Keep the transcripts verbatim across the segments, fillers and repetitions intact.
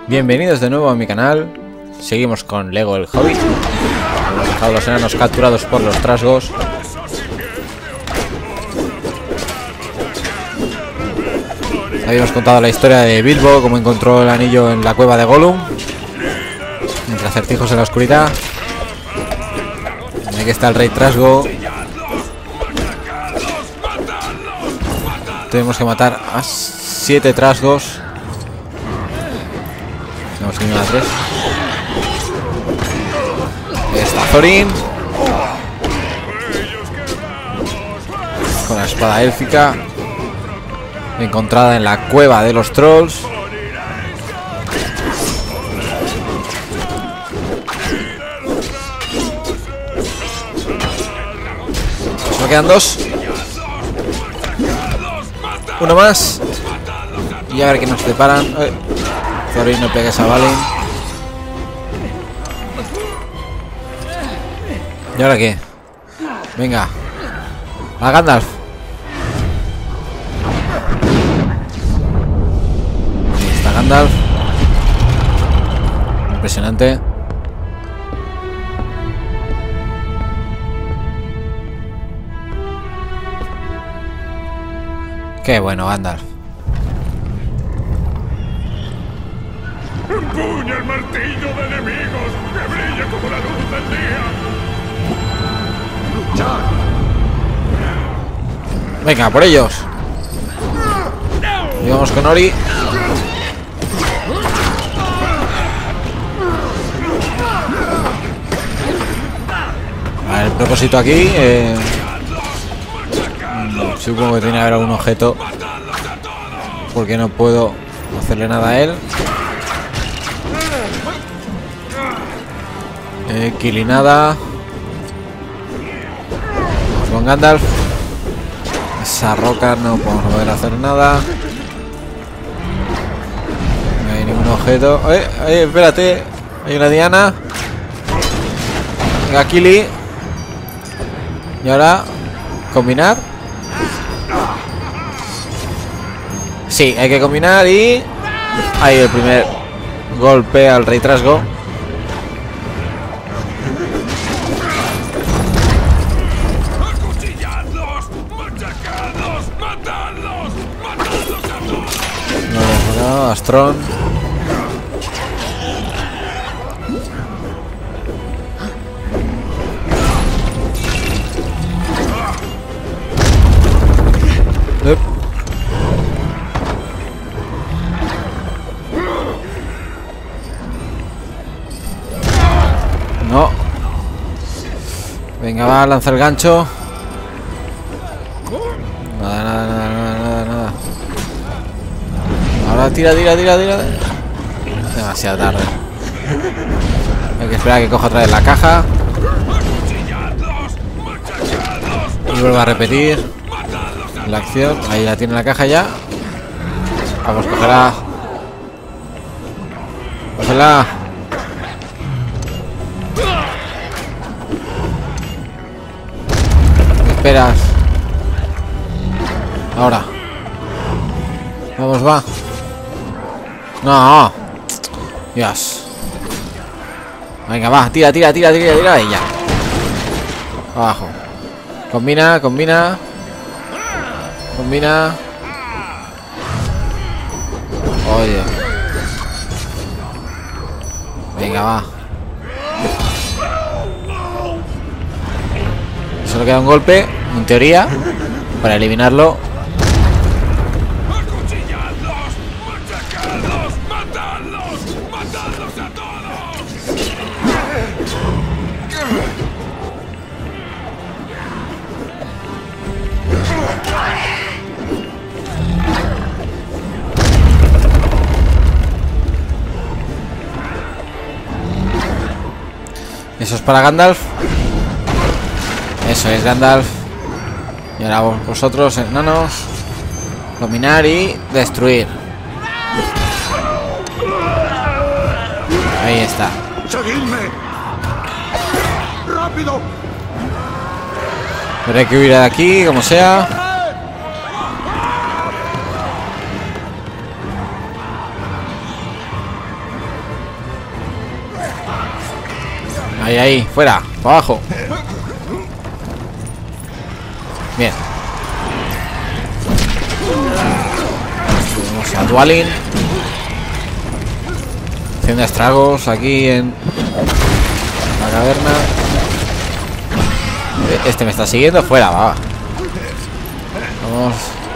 Bienvenidos de nuevo a mi canal. Seguimos con Lego el Hobbit. Hemos dejado los enanos capturados por los trasgos. Habíamos contado la historia de Bilbo, cómo encontró el anillo en la cueva de Gollum, entre acertijos en la oscuridad. Aquí está el rey trasgo. Tenemos que matar a siete trasgos. Tenemos que ir a tres. Está Thorin con la espada élfica, encontrada en la cueva de los trolls. Solo quedan dos. Uno más. Y a ver qué nos preparan. Eh, Thorin, no pegues a Balin. ¿Y ahora qué? Venga. A Gandalf. Ahí está Gandalf. Impresionante. Qué bueno, Gandalf. Empuña el martillo de enemigos que brilla como la luz del día. ¡Luchar! Venga, por ellos. Y vamos con Ori. A ver, el propósito aquí. Eh, supongo que tiene que haber algún objeto. Porque no puedo hacerle nada a él. Eh, Kilinada. Vamos con Gandalf. Esa roca no podemos poder hacer nada. No hay ningún objeto. Eh, eh, espérate. Hay una diana. Venga, Kili. Y ahora combinar. Sí, hay que combinar y ahí el primer golpe al rey trasgo. No, Astrón. Up. No. Venga, va a lanzar el gancho. Nada, nada, nada, nada, nada, nada. Ahora tira, tira, tira, tira. Demasiado tarde. Hay que esperar a que coja otra vez la caja. Y vuelva a repetir la acción. Ahí la tiene la caja ya. Vamos, cogerla. Cógela. ¿Qué esperas? Ahora. Vamos, va. No. Dios. Venga, va. Tira, tira, tira, tira, tira. Y ya. Abajo. Combina, combina. Combina. Oye. Venga, va. Solo queda un golpe, en teoría, para eliminarlo. Eso es para Gandalf. Eso es Gandalf. Y ahora vosotros, enanos, dominar y destruir. Ahí está. ¡Seguidme! ¡Rápido! Pero hay que huir de aquí, como sea. Ahí, ahí, fuera, para abajo. Bien. Tenemos a Dwalin haciendo estragos aquí en la caverna. Este me está siguiendo, fuera, va. Vamos.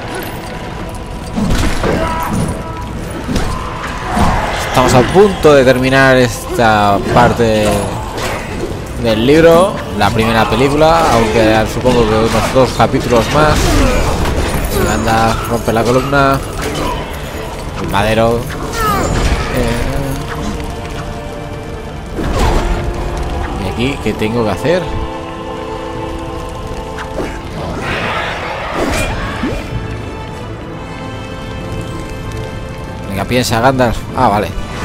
Estamos a punto de terminar esta parte del libro, la primera película, aunque supongo que unos dos capítulos más. Anda, rompe la columna. El madero. Eh. Y aquí, ¿qué tengo que hacer? Venga, piensa, Gandalf. Ah, vale.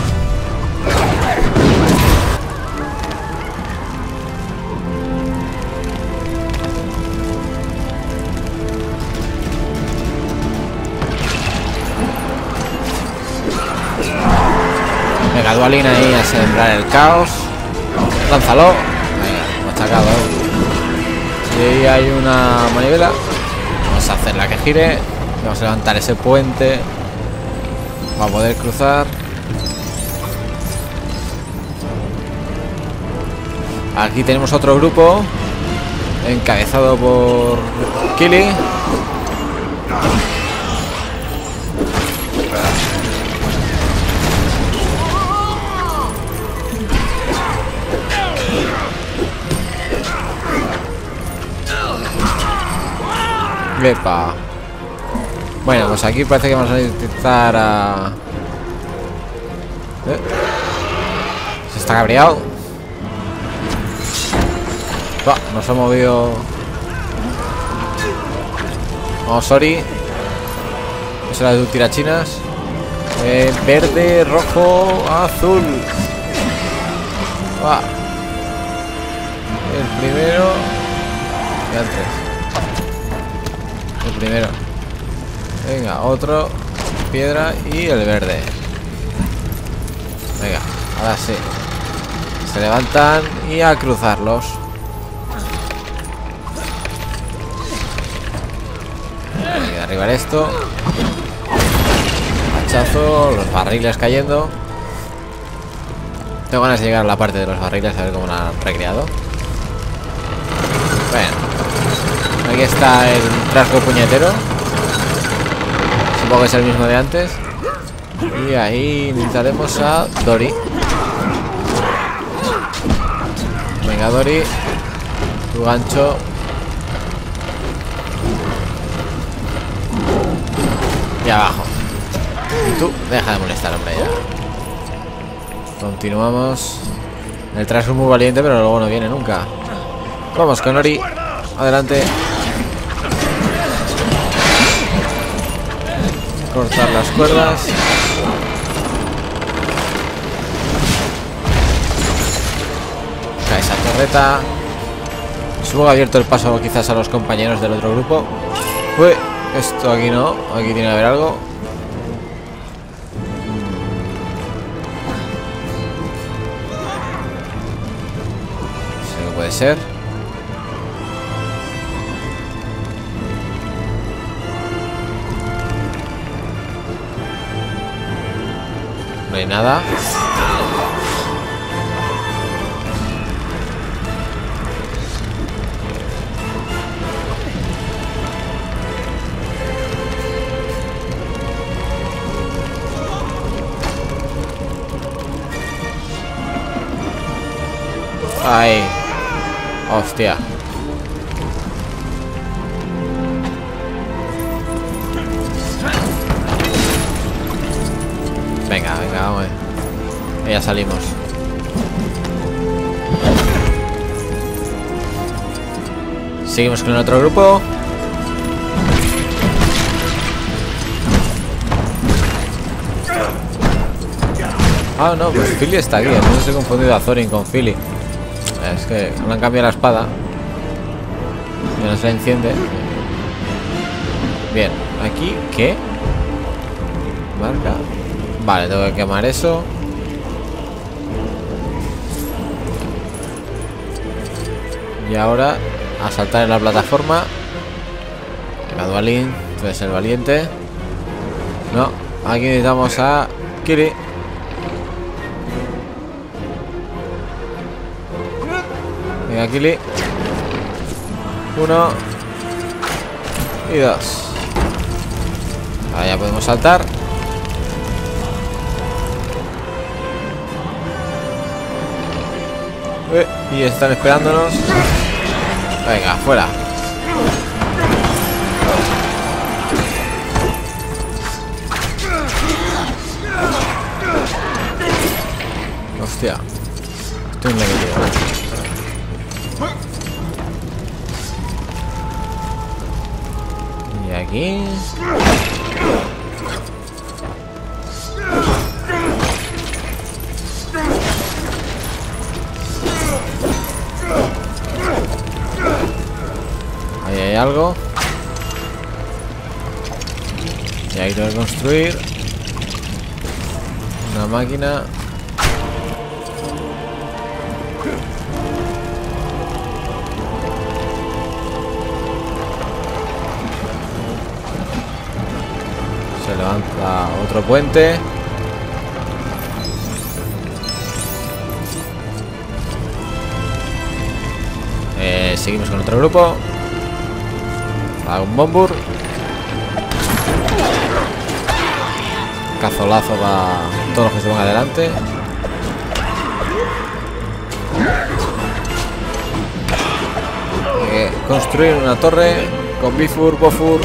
Venga, Dwalin ahí a sembrar el caos. Lánzalo. Venga, machacado. Si hay una manivela, vamos a hacerla que gire. Vamos a levantar ese puente para poder cruzar. Aquí tenemos otro grupo encabezado por Kili. Epa. Bueno, pues aquí parece que vamos a intentar a... ¿Eh? Se está cabreado. Oh, nos ha movido. Vamos, Ori. Esa es la de tirachinas. Eh, verde, rojo, azul. Va. El primero. Ya el tres. El primero. Venga, otro. Piedra y el verde. Venga, ahora sí. Se levantan y a cruzarlos. Hay que derribar esto. Hachazo, los barriles cayendo. Tengo ganas de llegar a la parte de los barriles a ver cómo lo han recreado. Bueno, aquí está el trasgo puñetero. Supongo que es el mismo de antes. Y ahí necesitaremos a Dori. Venga, Dori. Tu gancho. Y abajo. Y tú, deja de molestar, hombre, ya. Continuamos. El trasgo es muy valiente, pero luego no viene nunca. Vamos con Ori. Adelante. Cortar las cuerdas. Cae esa torreta. Supongo que ha abierto el paso quizás a los compañeros del otro grupo. Uy, esto aquí no. Aquí tiene que haber algo. No sé qué puede ser. No hay nada. Ay. Hostia. Venga, venga, vamos. Ya salimos. Seguimos con el otro grupo. Ah, no, pues Philly está aquí. Entonces he confundido a Thorin con Philly. Es que no han cambiado la espada. Y no se la enciende. Bien, aquí, ¿qué? Marca. Vale, tengo que quemar eso. Y ahora a saltar en la plataforma. Venga, Dualin, tú eres el valiente. No, aquí necesitamos a Kili. Venga, Kili. Uno y dos. Ahora ya podemos saltar. Eh, y están esperándonos. Venga, fuera. Hostia. Estoy en la que y aquí. Ahí hay algo. Y ahí tengo que construir una máquina. Se levanta otro puente. Eh, seguimos con otro grupo. A un Bombur. Cazolazo para todos los que se van adelante. Hay que construir una torre con Bifur, Bofur.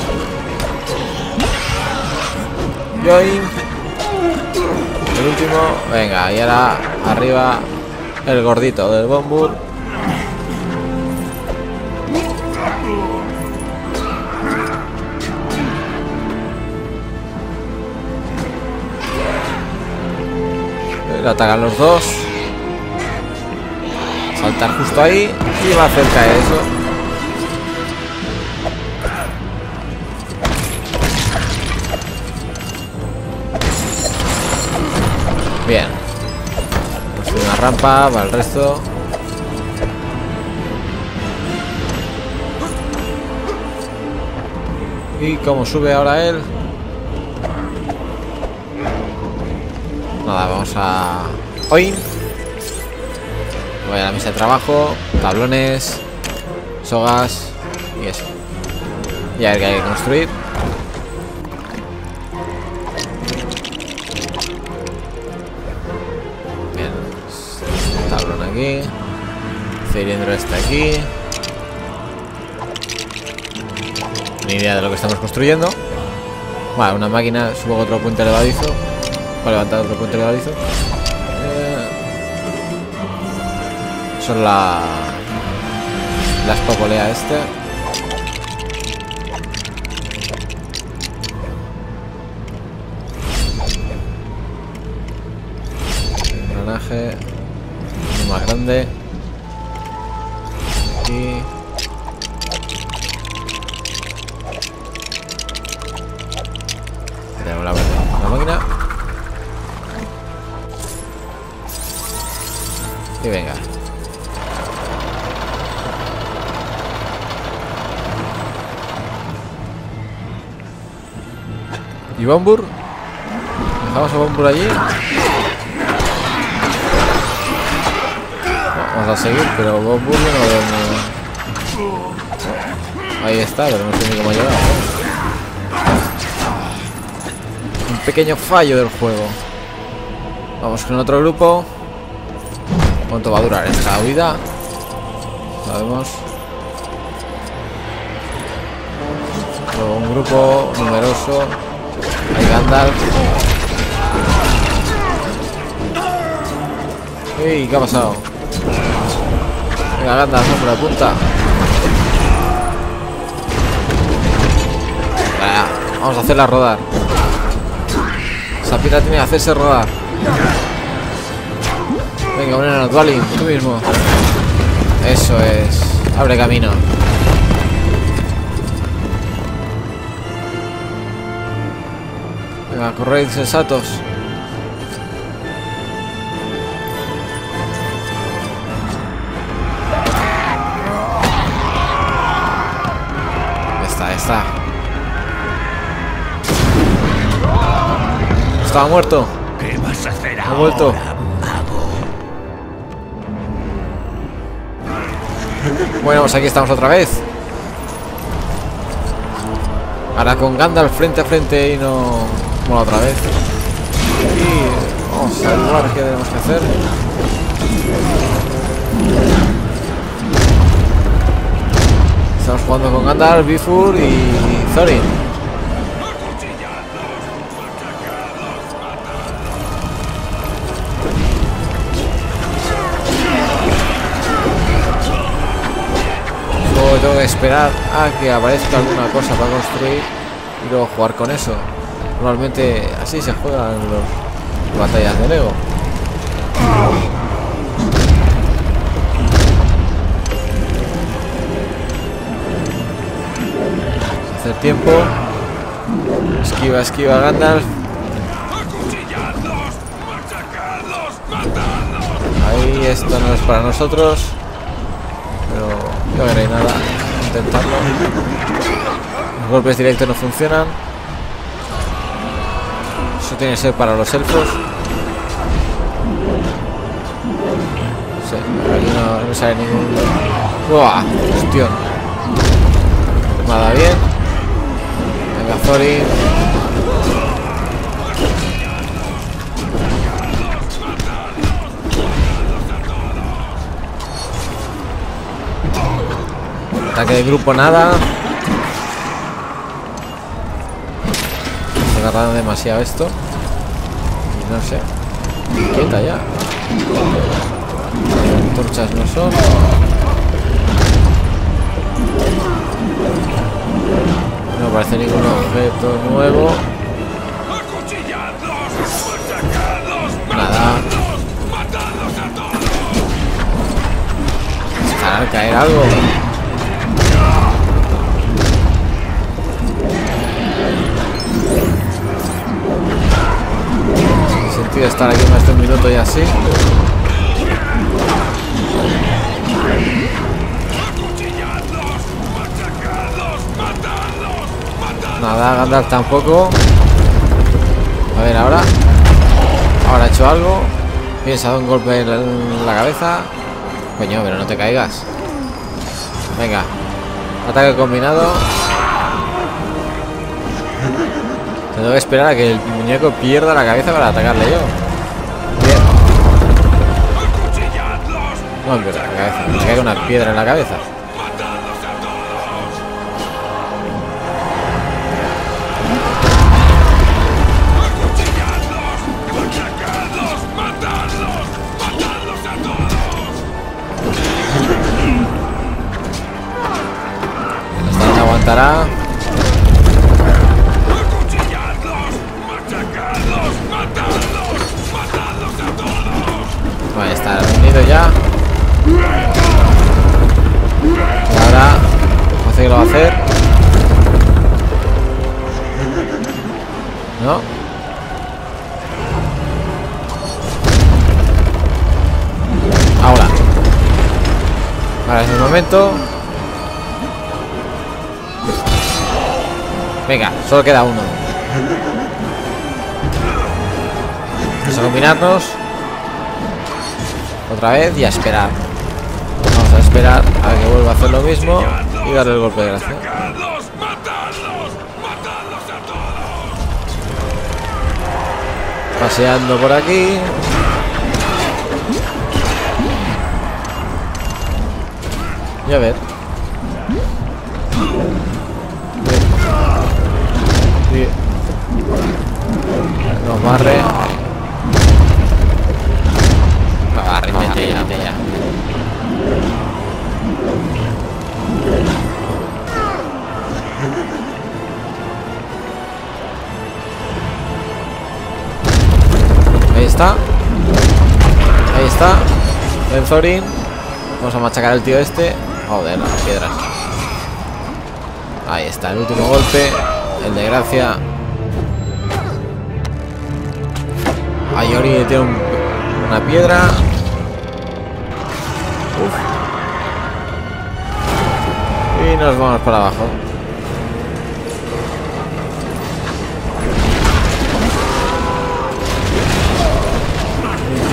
Join. El último. Venga, y ahora arriba el gordito del Bombur. Le atacan los dos. Saltar justo ahí y va cerca de eso. Bien. Pues una rampa para el resto. ¿Y cómo sube ahora él? Nada, vamos a... Hoy voy a la mesa de trabajo. Tablones, sogas y eso. Y a ver qué hay que construir. Bien, tablón aquí. Cilindro este aquí. Ni idea de lo que estamos construyendo. Vale, una máquina, supongo otro puente levadizo. Voy a levantar otro puente levadizo. Eh, son la... Las popolea este. Engranaje. Uno más grande. Y... tenemos la, la máquina. Y venga. ¿Y Bombur? ¿Dejamos a Bombur allí? No, vamos a seguir, pero Bombur no lo veo. Ahí está, pero no sé ni cómo ha llegado. Un pequeño fallo del juego. Vamos con otro grupo. ¿Cuánto va a durar esta huida? Sabemos. Luego un grupo numeroso. Hay Gandalf. ¡Ey! ¿Qué ha pasado? Venga, Gandalf, por la punta. Venga, vamos a hacerla rodar. Esa pira tiene que hacerse rodar. Venga, un enano, Dualin, tú mismo. Eso es. Abre camino. Venga, corred insensatos. estaba muerto. ¿Qué vas a hacer Ha vuelto. ahora, mago? Bueno, pues aquí estamos otra vez. Ahora con Gandalf frente a frente y no... Bueno, otra vez. Y vamos a averiguar qué tenemos que hacer. Estamos jugando con Gandalf, Bifur y Thorin. Luego tengo que esperar a que aparezca alguna cosa para construir y luego jugar con eso. Normalmente así se juegan las batallas de Lego. Hacer tiempo. Esquiva, esquiva Gandalf. Ahí esto no es para nosotros. Pero no gané nada. Intentarlo. Los golpes directos no funcionan. Eso tiene que ser para los elfos. Sí, aquí no, no me sale ningún... ¡Buah! ¡Hostia! Nada bien. Venga, Thorin. Ataque de grupo, nada. Se agarraron demasiado esto. Y no sé. Quieta ya. Torchas no son. No aparece ningún objeto nuevo. Nada. Dejar caer algo. Sentido estar aquí más de un minuto y así. Nada, Gandalf tampoco. A ver, ahora. Ahora ha hecho algo. Bien, se ha dado un golpe en la cabeza. Coño, pero no te caigas. Venga. Ataque combinado. Tengo que esperar a que el muñeco pierda la cabeza para atacarle yo. Bien. No pierda la cabeza, me cae una piedra en la cabeza. Esta no aguantará. Vale, está unido ya. Y ahora no sé qué lo va a hacer. No. Ahora. Ahora es el momento. Venga, solo queda uno. Vamos a combinarnos. Otra vez y a esperar. Vamos a esperar a que vuelva a hacer lo mismo y darle el golpe de gracia. Paseando por aquí. Y a ver. Sí. Nos barre. Mete ya, mete ya. Ahí está. Ahí está. El Thorin. Vamos a machacar al tío este. Joder, las piedras. Ahí está, el último golpe. El de gracia. Ahí Ori tiene un, una piedra. Uf. Y nos vamos para abajo.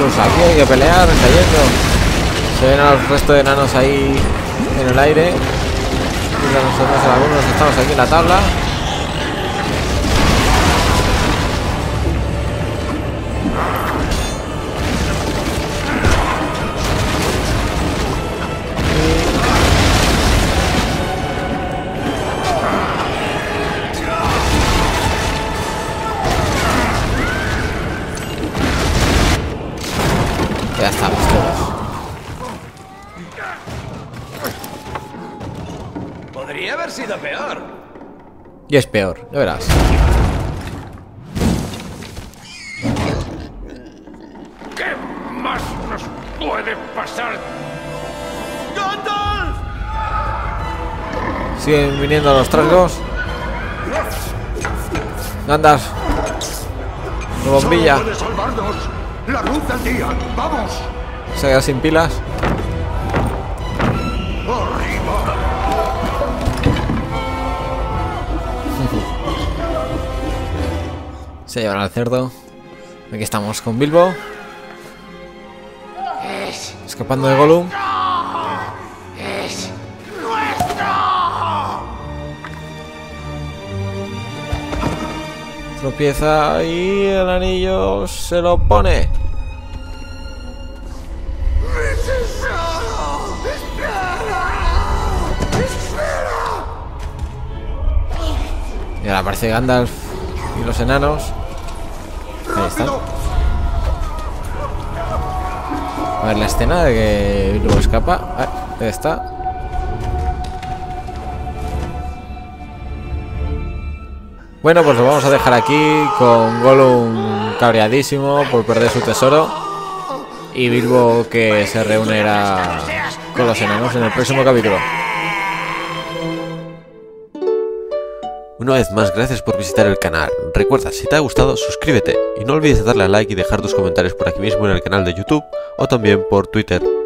Pues aquí hay que pelear, cayendo. Se ven a los restos de enanos ahí en el aire. Y nosotros algunos estamos aquí en la tabla. Ya estamos todos. Podría haber sido peor. Y es peor, ya verás. ¿Qué más nos puede pasar? ¡Gandalf! Siguen viniendo los trasgos. Gandalf. La bombilla. Solo puede salvarnos la luz del día. ¡Vamos! Se queda sin pilas. ¡Arriba! Se llevan al cerdo. Aquí estamos con Bilbo. Escapando de Gollum. ¡Es nuestro! Tropieza y el anillo se lo pone. Y ahora aparece Gandalf y los enanos. Ahí están. A ver la escena de que Bilbo escapa. Ah, ahí está. Bueno, pues lo vamos a dejar aquí con Gollum cabreadísimo por perder su tesoro y Bilbo que se reunirá con los enanos en el próximo capítulo. Una vez más, gracias por visitar el canal. Recuerda, si te ha gustado, suscríbete y no olvides darle a like y dejar tus comentarios por aquí mismo en el canal de YouTube o también por Twitter.